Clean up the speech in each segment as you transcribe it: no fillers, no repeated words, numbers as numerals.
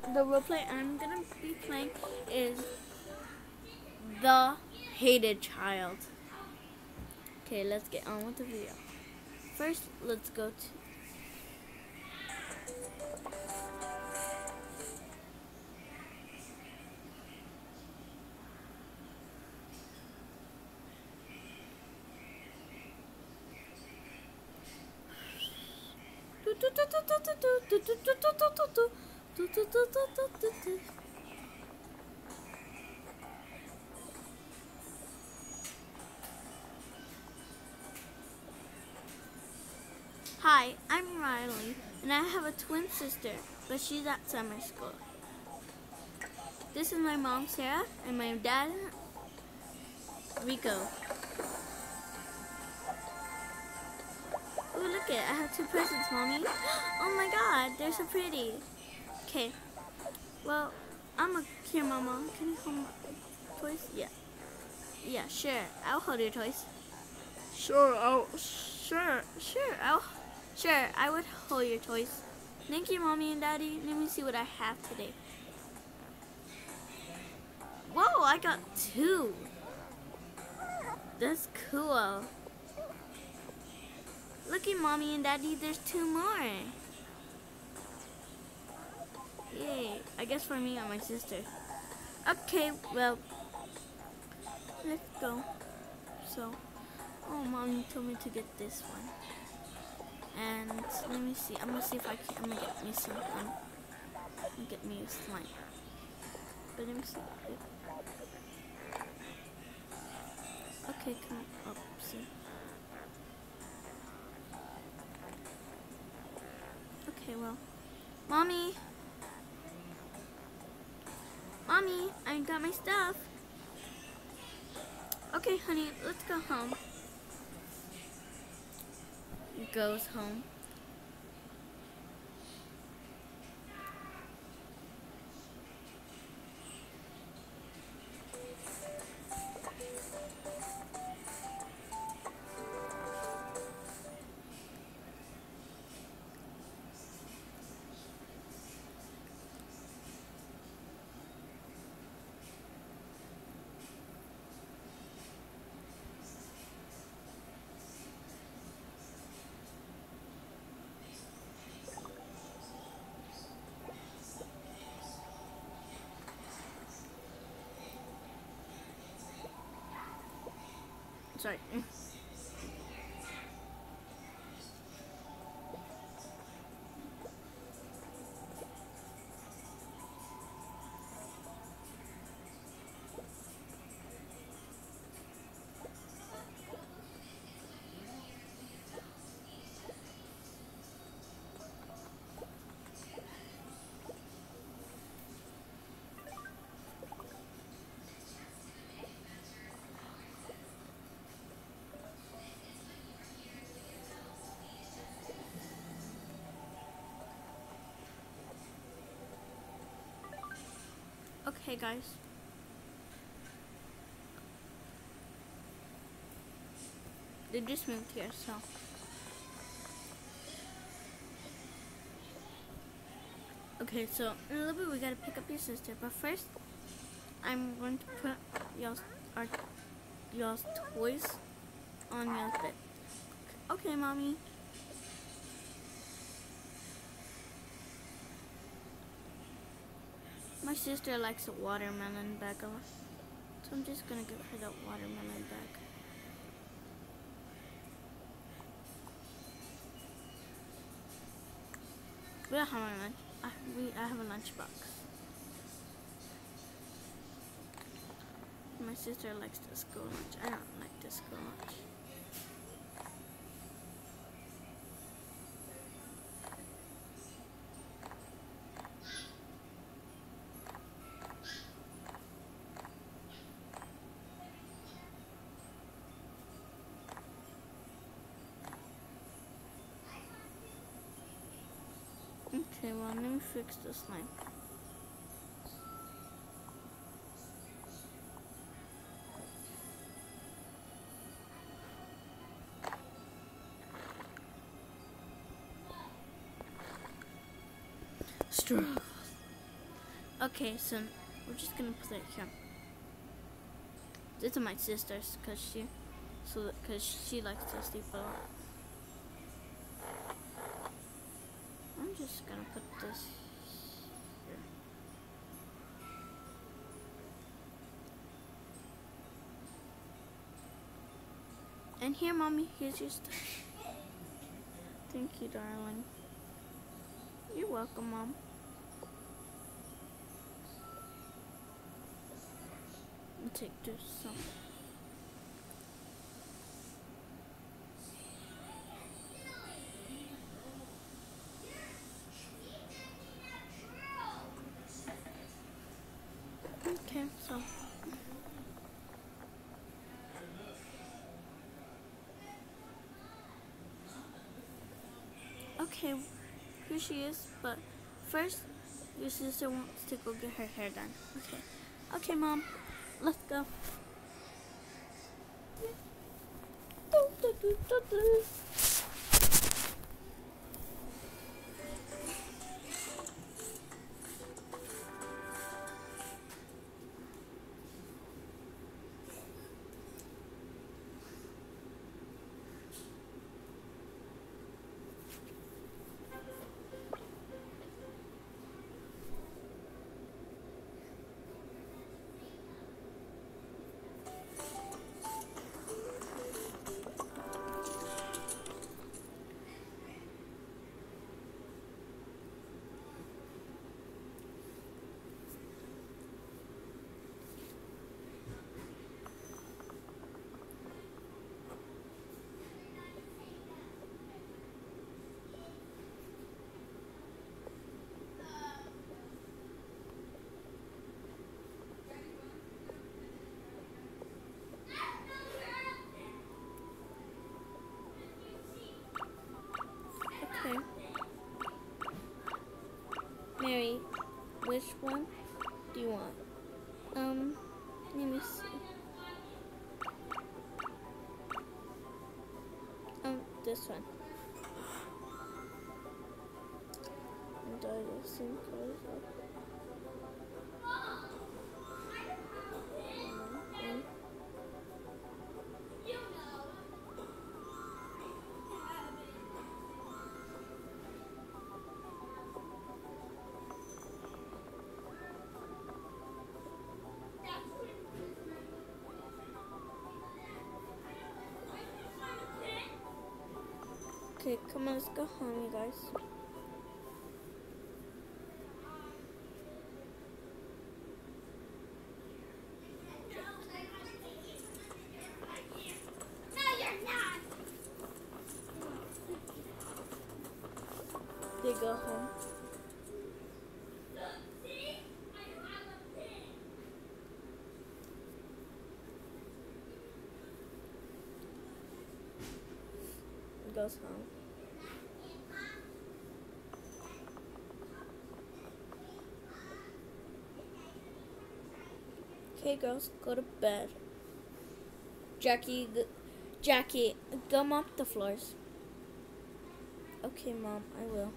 the roleplay I'm gonna be playing is the hated child. Okay, let's get on with the video. First, let's go to Hi, I'm Riley, and I have a twin sister, but she's at summer school. This is my mom, Sarah, and my dad, Rico. Ooh, look it, I have 2 presents, Mommy. Oh my god, they're so pretty. Okay, well, here, Mama, can you hold my toys? Yeah. Yeah, sure, I'll hold your toys. Sure, I would hold your toys. Thank you, Mommy and Daddy. Let me see what I have today. Whoa, I got 2. That's cool. Looky, Mommy and Daddy, there's 2 more. Yay, I guess for me and my sister. Okay, well, let's go. So, oh, Mommy told me to get this one. And let me see. I'm gonna see if I can. I'm gonna get me some. Get me a slime. But let me see. Okay, come up. See. Okay, well, Mommy, I got my stuff. Okay, honey, let's go home. Goes home. Sorry. Okay, guys. They just moved here, so. Okay, so in a little bit we gotta pick up your sister, but first I'm going to put y'all's toys on y'all's bed. Okay, Mommy. My sister likes a watermelon bag a lot, so I'm just gonna give her that watermelon bag. We don't have a lunch. I have a lunchbox. My sister likes the school lunch. I don't like the school lunch. Okay, well, let me fix the slime. Struggles. Okay, so we're just gonna put it here. This is my sister's, cause she likes to sleep a lot. I'm just gonna put this here. And here, Mommy, here's your stuff. Thank you, darling. You're welcome, Mom. I'll take this some. Okay, so. Okay, here she is, but first, your sister wants to go get her hair done. Okay. Okay, Mom, let's go. Okay. Mary, which one do you want? Let me see. This one. And I the same colors up. Okay, come on, let's go home, you guys. They go home. Goes home. Okay, girls, go to bed. Jackie, go mop the floors. Okay, Mom, I will.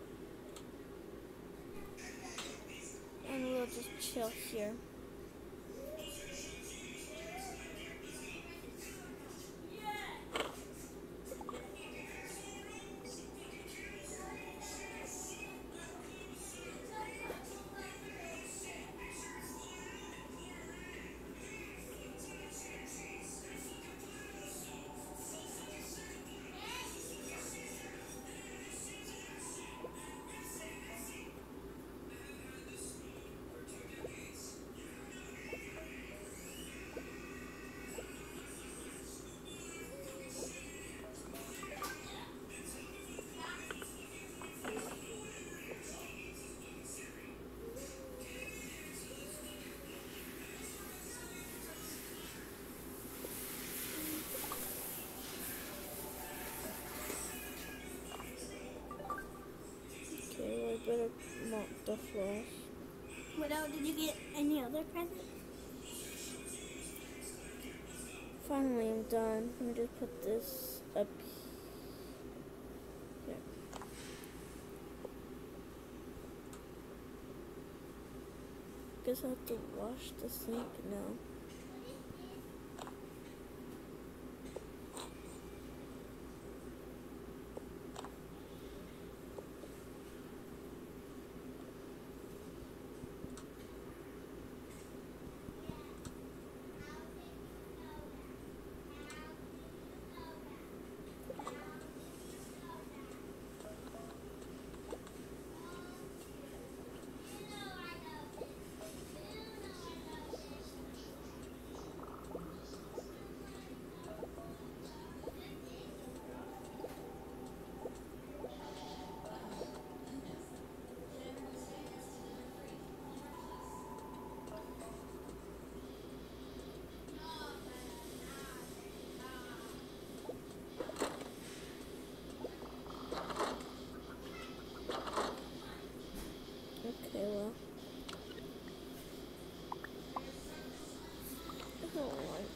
And we'll just chill here. Better mop the floors. Widow, did you get any other presents? Finally, I'm done. Let me just put this up here. guess I have to wash the sink now. Okay, well. Alright.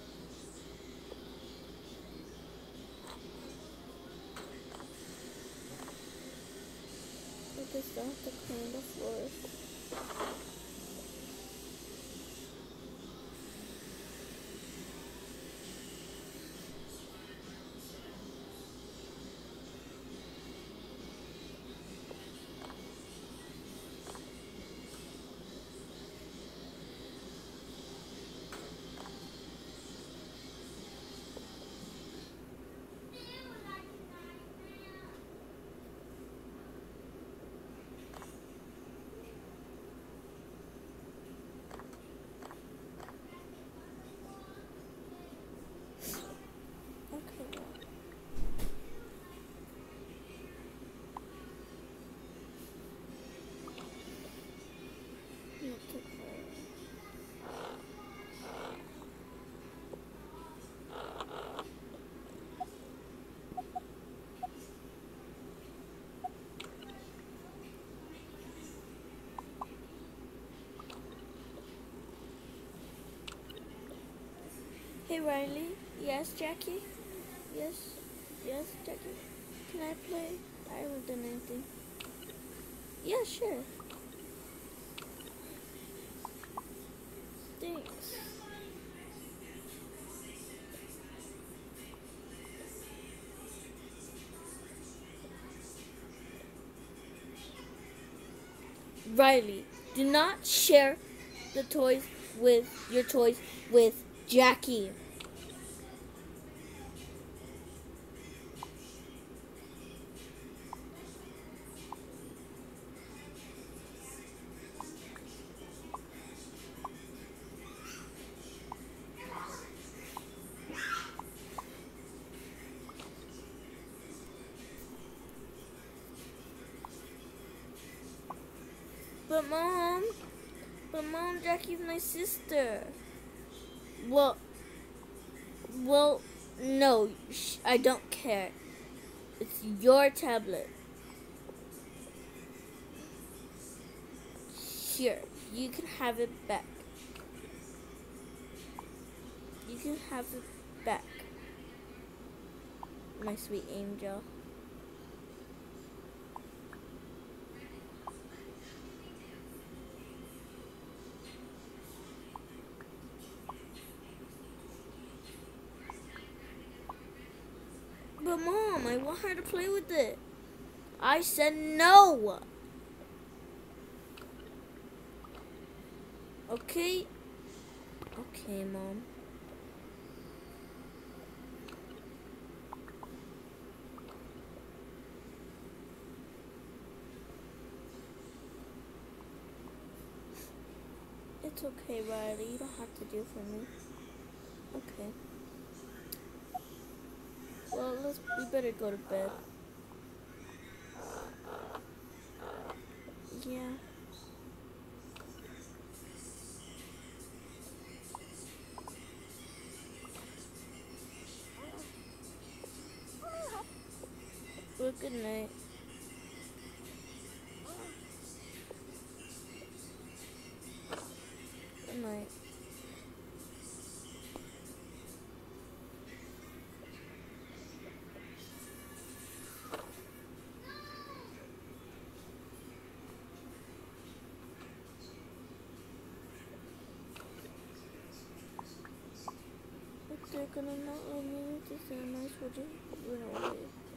I guess I have to clean the floors. Okay, well. Not too far. Hey Riley. Yes, Jackie? Yes. Yes, Jackie. Can I play? I haven't done anything. Yeah, sure. Thanks. Riley, do not share the toys with your toys with Jackie. But mom, Jackie's my sister. Well, no, I don't care. It's your tablet. Here, you can have it back. You can have it back, my sweet angel. But mom, I want her to play with it. I said no. Okay? Okay, mom. It's okay, Riley. You don't have to do for me. Okay. Well, we better go to bed. Yeah. Well, good night. Good night. gonna not let me to stand my switch went away.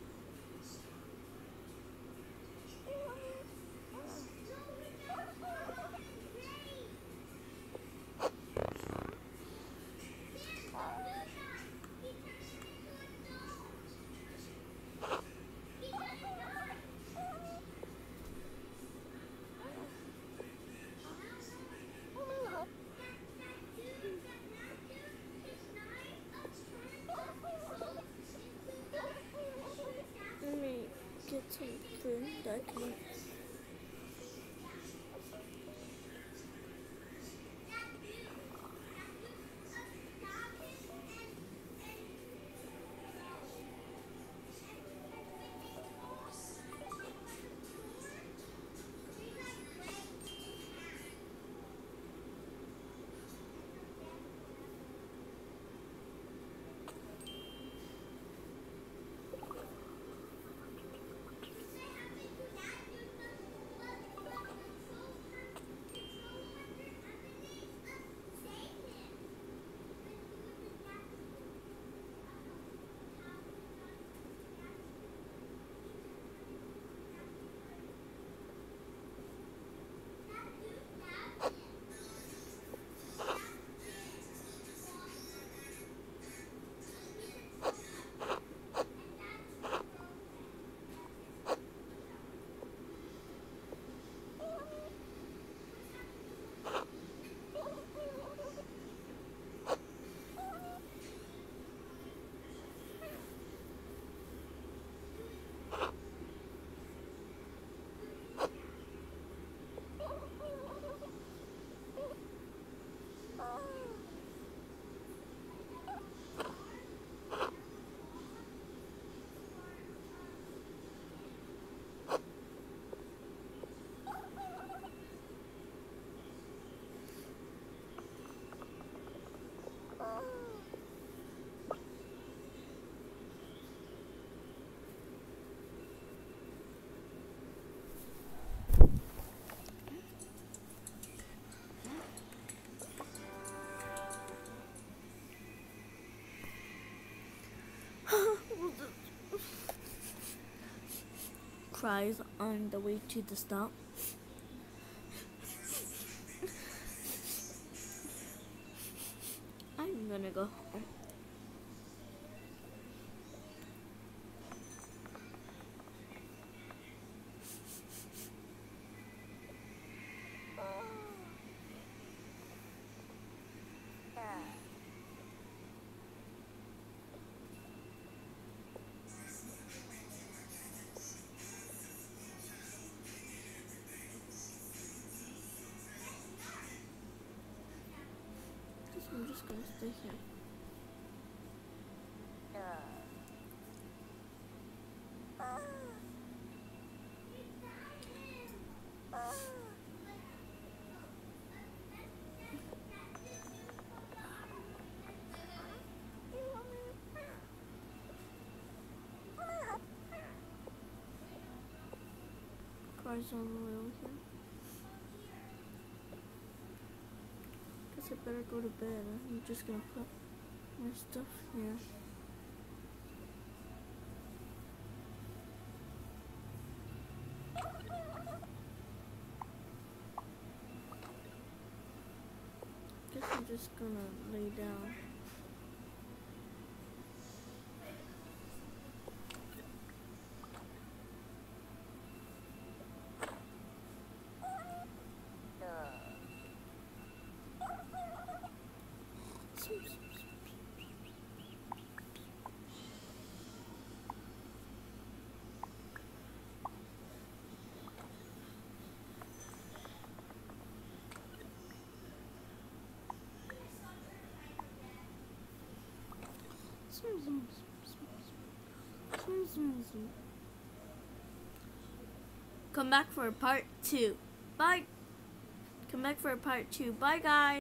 Let me get something that I can. Cries on the way to the stop. I'm gonna go home. I'm just gonna stay here. Cars all the way over here. Guess I better go to bed. I'm just gonna put my stuff here. Guess I'm just gonna lay down. Come back for part 2. Bye. Come back for part 2. Bye, guys.